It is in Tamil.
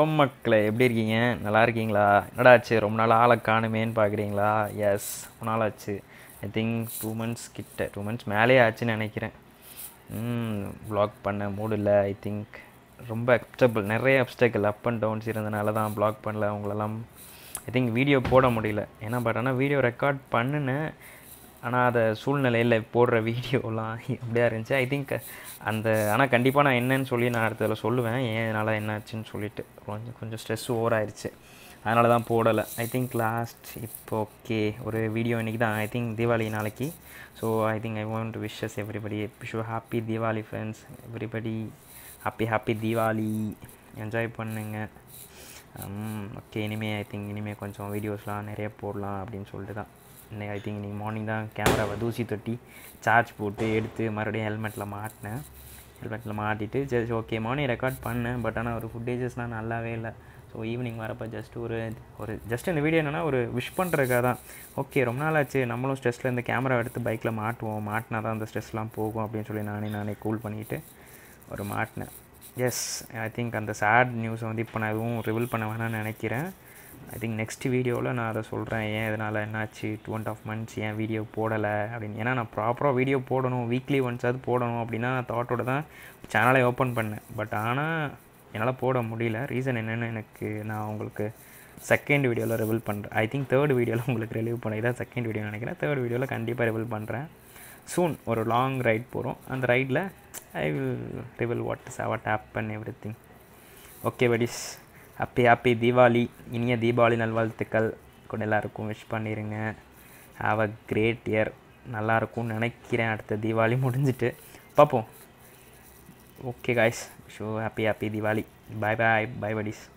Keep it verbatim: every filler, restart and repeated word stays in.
மக்களே எப்படி இருக்கீங்க? நல்லா இருக்கீங்களா? என்னடா ஆச்சு ரொம்ப நாள் ஆளை காணுமேன்னு பார்க்குறீங்களா? எஸ், ரொம்ப நாள் ஆச்சு. ஐ திங்க் டூ மந்த்ஸ் கிட்ட டூ மந்த்ஸ் மேலே ஆச்சுன்னு நினைக்கிறேன். வ்ளாக் பண்ண மூடு இல்லை. ஐ திங்க் ரொம்ப அப்டபிள் நிறைய அப்டக்கிள் அப் அண்ட் டவுன்ஸ் இருந்தனால தான் வ்ளாக் பண்ணல. அவங்களெல்லாம் ஐ திங்க் வீடியோ போட முடியல. ஏன்னா பட் ஆனால் வீடியோ ரெக்கார்ட் பண்ணினேன். ஆனால் அதை சூழ்நிலையில் போடுற வீடியோலாம் எப்படியா இருந்துச்சு. ஐ திங்க் அந்த ஆனால் கண்டிப்பாக நான் என்னன்னு சொல்லி நான் அடுத்ததில் சொல்லுவேன் ஏன் இதனால் என்னாச்சுன்னு சொல்லிட்டு. கொஞ்சம் கொஞ்சம் ஸ்ட்ரெஸ் ஓவர் ஆயிடுச்சு, அதனால தான் போடலை. ஐ திங்க் லாஸ்ட் இப்போ ஓகே ஒரு வீடியோ இன்றைக்கி தான். ஐ திங்க் தீபாவளி நாளைக்கு. So I think I want to wishes everybody wish happy Deepavali friends. Everybody happy happy Deepavali. Enjoy பண்ணுங்க. ஓகே இனிமேல் ஐ திங்க் இனிமேல் கொஞ்சம் வீடியோஸ்லாம் நிறைய போடலாம் அப்படின்னு சொல்லிட்டு தான். இன்னைக்கு ஐ திங்க் இன்றைக்கி மார்னிங் தான் கேமராவை தூசி தொட்டி சார்ஜ் போட்டு எடுத்து மறுபடியும் ஹெல்மெட்டில் மாட்டினேன். ஹெல்மெட்டில் மாட்டிட்டு ஜஸ்ட் ஓகே மார்னிங் ரெக்கார்ட் பண்ணேன். பட் ஆனால் ஒரு ஃபுட்டேஜஸ்லாம் நல்லாவே இல்லை. ஸோ ஈவினிங் வரப்போ ஜஸ்ட் ஒரு ஒரு ஜஸ்ட் இந்த வீடியோ என்னென்னா ஒரு விஷ் பண்ணுறதுக்காக தான். ஓகே ரொம்ப நாள் ஆச்சு, நம்மளும் ஸ்ட்ரெஸ்ஸில் இந்த கேமரா எடுத்து பைக்கில் மாட்டுவோம், மாட்டினா தான் அந்த ஸ்ட்ரெஸ்லாம் போகும் அப்படின்னு சொல்லி நானே நானே கூல் பண்ணிவிட்டு ஒரு மாட்டினேன். எஸ், ஐ திங்க் அந்த சேட் நியூஸை வந்து இப்போ நான் எதுவும் ரிவீல் பண்ண வேணாம்னு நினைக்கிறேன். ஐ திங்க் நெக்ஸ்ட் வீடியோவில் நான் அதை சொல்கிறேன் ஏன் இதனால் என்னாச்சு, டூ அண்ட் ஆஃப் மந்த்ஸ் ஏன் வீடியோ போடலை அப்படின்னு. ஏன்னா நான் ப்ராப்பராக வீடியோ போடணும், வீக்லி ஒன்ஸாவது போடணும் அப்படின்னா நான் தாட்டோடு தான் சேனலை ஓப்பன் பண்ணேன். பட் ஆனால் என்னால் போட முடியல. ரீசன் என்னென்னு எனக்கு நான் உங்களுக்கு செகண்ட் வீடியோவில் ரிவீல் பண்ணுறேன். ஐ திங்க் தேர்ட் வீடியோவில் உங்களுக்கு ரிலீவ் பண்ணி தான் செகண்ட் வீடியோ நினைக்கிறேன். தேர்ட் வீடியோவில் கண்டிப்பாக ரிவீல் பண்ணுறேன். சூன் ஒரு லாங் ரைட் போகிறோம். அந்த ரைடில் I will reveal what is what happen every thing. Okay buddies, happy happy Deepavali. இனிய தீபாவளி நல்வாழ்த்துக்கள் கூட எல்லாருக்கும் விஷ் பண்ணிடுங்க. Have a great year. நல்லாயிருக்கும்னு நினைக்கிறேன். அடுத்த தீபாவளி முடிஞ்சிட்டு பார்ப்போம். Okay guys, so happy happy Deepavali. Bye bye bye buddies.